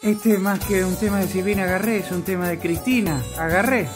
Este más que un tema de Silvina Agarré, es un tema de Cristina Agarré.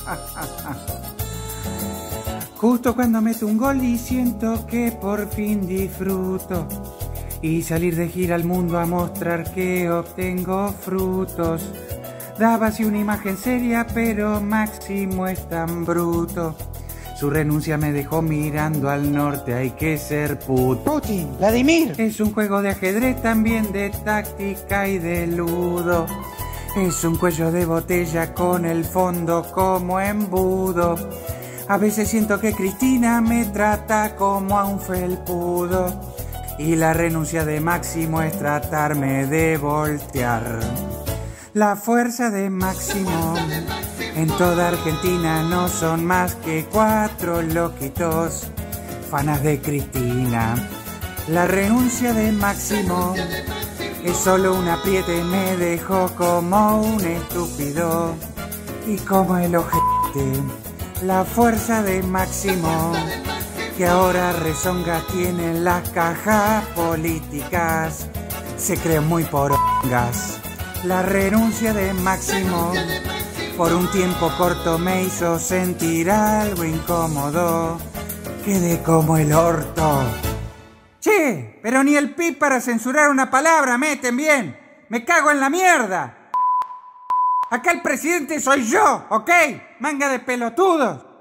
Justo cuando meto un gol y siento que por fin disfruto. Y salir de gira al mundo a mostrar que obtengo frutos. Daba así una imagen seria, pero Máximo es tan bruto. Su renuncia me dejó mirando al norte, hay que ser puto. Putin, Vladimir. Es un juego de ajedrez, también de táctica y de ludo. Es un cuello de botella con el fondo como embudo. A veces siento que Cristina me trata como a un felpudo. Y la renuncia de Máximo es tratarme de voltear. La fuerza de Máximo en toda Argentina no son más que 4 loquitos, fanas de Cristina. La renuncia de Máximo es solo un apriete, me dejó como un estúpido y como el ojete. La fuerza de Máximo, que ahora rezonga tiene en las cajas políticas, se cree muy porongas. La renuncia de Máximo por un tiempo corto me hizo sentir algo incómodo. Quedé como el orto. Che, pero ni el pi para censurar una palabra meten bien. Me cago en la mierda. Acá el presidente soy yo, ¿ok? Manga de pelotudos.